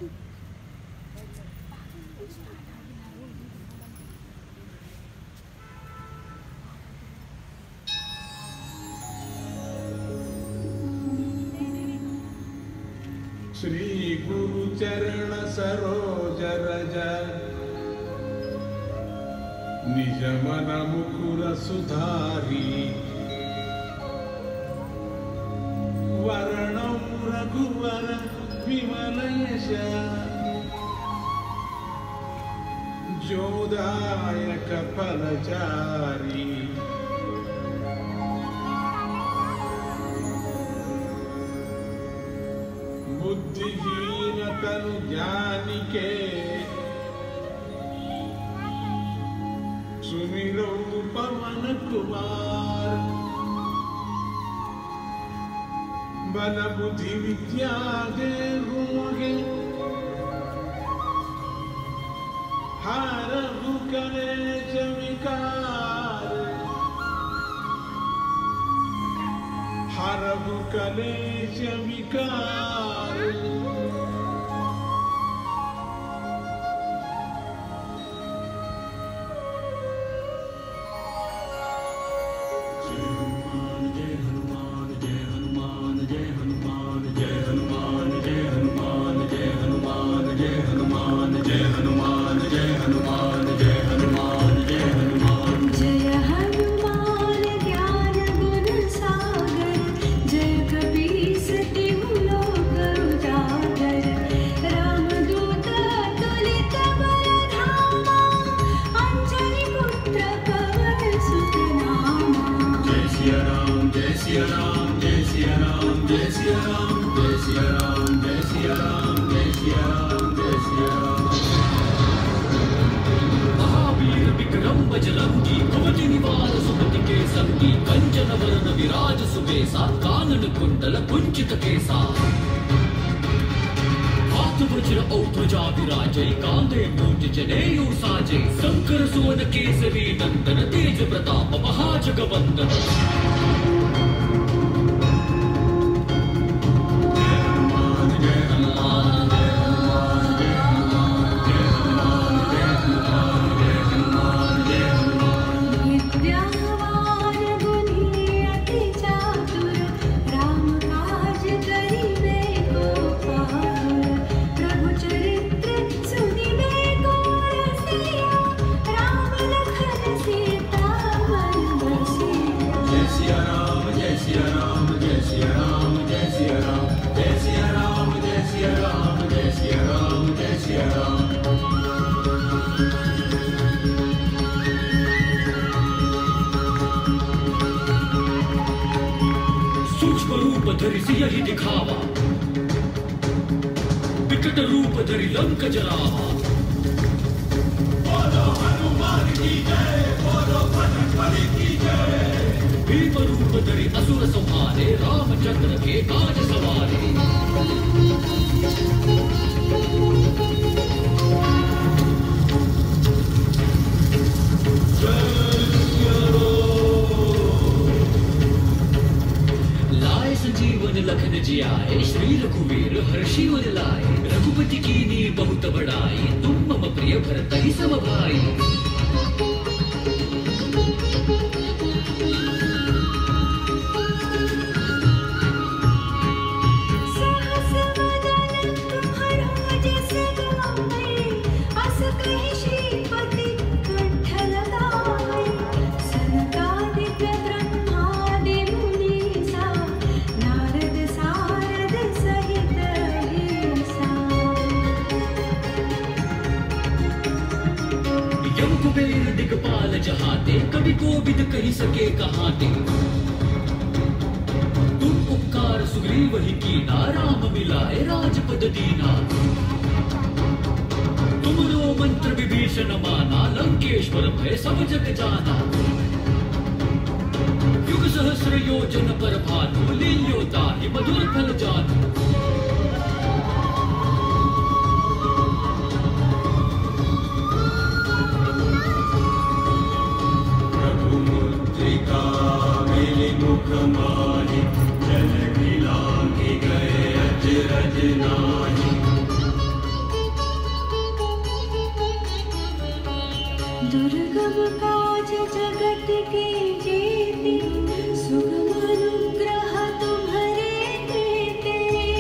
श्री गुरु चरण सरोज रज निज मन मुकुर सुधारी वरण रघुवर विमल यश जोदायक फलचारी बुद्धिहीन तनु ज्ञानिके सुमिरो पवन कुमार बल बुद्धि विद्या देहुगे हरहु कलेश विकार हरहु कलेश विकार महावीर विक्रम बजरंगी कुमति निवार सुमति के संगी कंचन वरण विराज सुबेसा कानन कुंडल कुंचित केसा हाथ वज्र औध्वजा विराजै कांधे मूंज जनेऊ साजै शंकर सुवन केसरी नंदन तेज प्रताप महाजगवंदन धरि सियहि दिखावा विकट रूप धरि लंक जरावा बोलो हनुमान की जय बोलो बजरंगबली की जय भीम रूप धरि असुर संहारे रामचंद्र के काज सवारे संजीवन लखन जियाए श्री रघुवीर हर्षि उर लाए रघुपति कीनी बहुत बड़ाई तुम मम प्रिय भरतहि सम भाई दिगपाल जहाते कवि कोविद कही सके कहाते तुम उपकार सुग्रीव ही कीना राम मिलाए राजपद दीना तुमरो मंत्र विभीषण माना लंकेश्वर भय सब जग जाना युग सहस्र योजन पर भानु लील्यो ताहि मधुर फल जानु जल मिलांगी गए अजरज नाही सब काज जगत के जेते, सुगम अनुग्रह तुम्हारे देते।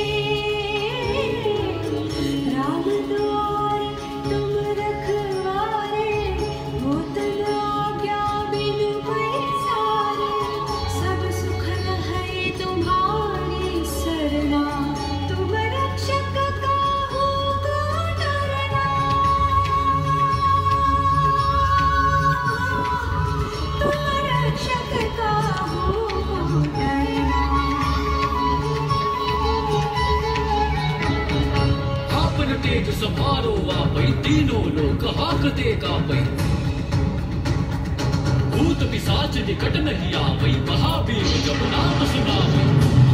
राम द्वार तुम रखवारे, होतन आज्ञा बिनु पैसारे। सब सुख है तुम्हारी सरना, तुम रक्षक काहू को डरना। तुम रक्षक काहू को डरना। आपन तेज समारो वापै, तीनों लोक हाकते कापै। भूत पिशाच निकट नहीं आवै, महावीर जब नाम सुनावै।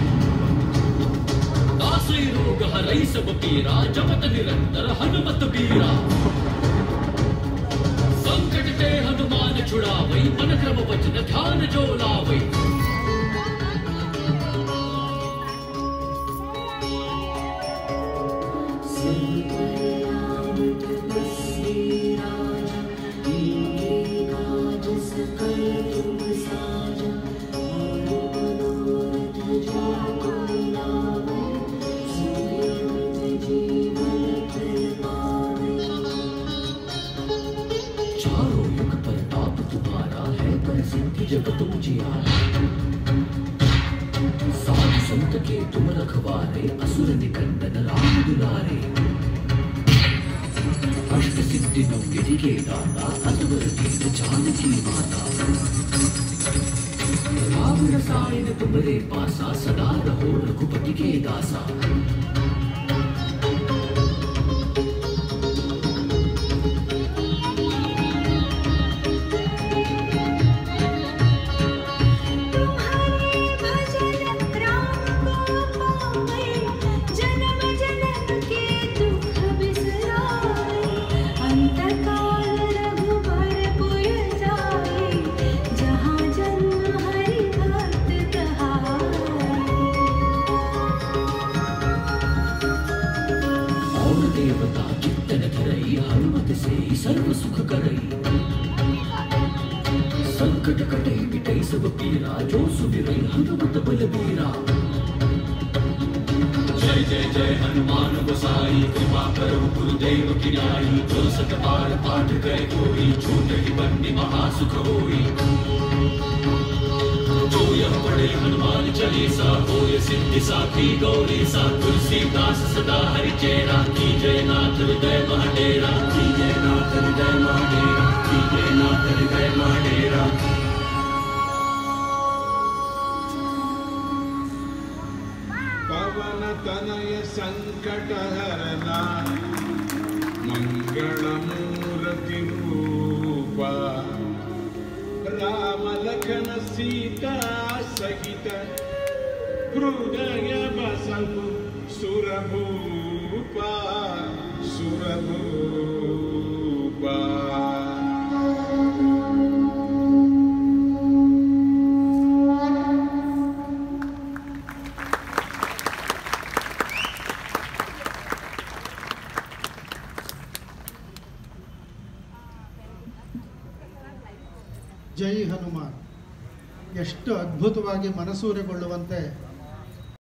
दासै रोग हरै सब पीरा, जपत निरंतर हनुमत बीरा। संकट ते हनुमान छुड़ावै, मन क्रम वचन ध्यान जो लावै। चारों युग प्रताप तुम्हारा है, प्रसिद्धि जगत उजियारा। साधु संत के तुम रखवारे, असुर निकंदन राम दुलारे। अष्ट सिद्धि नौ निधि के दाता, अतवर दीन जानकी माता। राम रसायन तुम्हारे पासा, सदा रहो रघुपति के दासा। तुम्हारे भजन राम को पावे, जन्म जन्म के दुख बिसराए। अंतकाल रघुबर पुर जाए, जहाँ जन्म हरि भक्त कहाए। और देवता चित्तन धरई, हनुमत से सर्व सुख करई। संकट कटे मिटई सब पीरा, जो सुमिरई हनुमत बलबीरा। जय जय जय हनुमान गोसाई, कृपा करो गुरुदेव की न्यायी। जो सत बार पाठ करे कोई, छूटहि बंदी महासुख होई। जो यह पढ़े हनुमान चालीसा, होय सिद्धि साखी गौरीसा। तुलसीदास सदा हरिचेरा, की जय नाथ हृदय महडेरा। की जय नाथ हृदय महडेरा, की जय नाथ हृदय महडेरा। पवन तनय संकट हरना, मंगल मूर्ति रूपा। राम लखन सीता सहित, हृदय बसहु सुरभूपा सुरभूपा। ಜೈ ಹನುಮಾನ್ ಎಷ್ಟು ಅದ್ಭುತವಾಗಿ ಮನಸೂರೆಗೊಳ್ಳುವಂತೆ